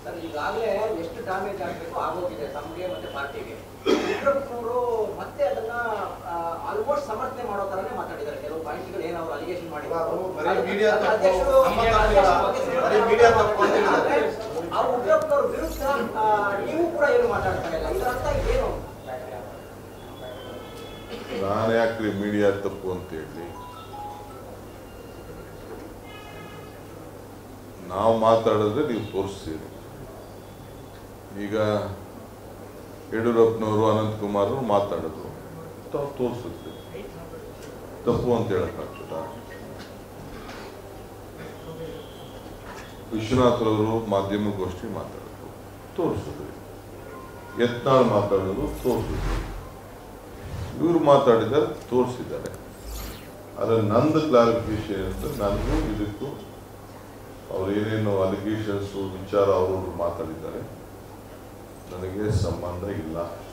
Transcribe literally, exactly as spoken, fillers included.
Sir ಈಗಾಗಲೇ ಎಷ್ಟು damage ಆಗಬೇಕು ಆಗೋಗಿದೆ ತಮಗೆ ಮತ್ತೆ ಪಾರ್ಟಿಗೆ. ಯಡಿಯೂರಪ್ಪನವರು ಮತ್ತೆ ಅದನ್ನ ಆಲ್ಮೋಸ್ಟ್ ಸಮರ್ಥನೆ ಮಾಡೋ ತರನೇ ಮಾತಾಡಿದ್ದಾರೆ. ಕೆಲವು ಪಾಯಿಂಟ್ಗಳು ಏನು ಅವರು ಅಲಿಗೇಷನ್ ಮಾಡಿದ್ದಾರೆ ಆ ಯಡಿಯೂರಪ್ಪನವ್ರ ವಿರುದ್ಧ ನೀವು ಕೂಡ ಏನು ಮಾತಾಡ್ತಾ ಇಲ್ಲ, ಇದರ ಅರ್ಥ ಏನು? ನಾನು ಯಾಕ್ರಿ ಮೀಡಿಯಾ ತಪ್ಪು ಅಂತ ಹೇಳಿ, ನಾವು ಮಾತಾಡಿದ್ರೆ ನೀವು ತೋರಿಸ್ತೀರಿ. ಈಗ ಯಡಿಯೂರಪ್ಪನವರು ಅನಂತಕುಮಾರ್ ಮಾತಾಡಿದ್ರು, ತಾವು ತೋರಿಸುತ್ತೆ, ತಪ್ಪು ಅಂತ ಹೇಳಕ್ಕಾಗ್ತದ? ವಿಶ್ವನಾಥ್ರವರು ಮಾಧ್ಯಮಗೋಷ್ಠಿ ಮಾತಾಡಿದ್ರು, ತೋರಿಸಿದ್ರಿ. ಯತ್ನಾಳ್ ಮಾತಾಡಿದ್ರು, ತೋರಿಸಿದ್ರು. ಇವರು ಮಾತಾಡಿದ್ದಾರೆ, ತೋರಿಸಿದ್ದಾರೆ. ಆದರೆ ನಂದು ಕ್ಲಾರಿಫಿಕೇಶನ್ ಅಂತ ನನಗೂ ಇದಕ್ಕೂ ಅವ್ರು ಏನೇನು ಅಲಿಗೇಷನ್ಸು ವಿಚಾರ ಅವರು ಮಾತಾಡಿದ್ದಾರೆ, ನನಗೆ ಸಂಬಂಧ ಇಲ್ಲ.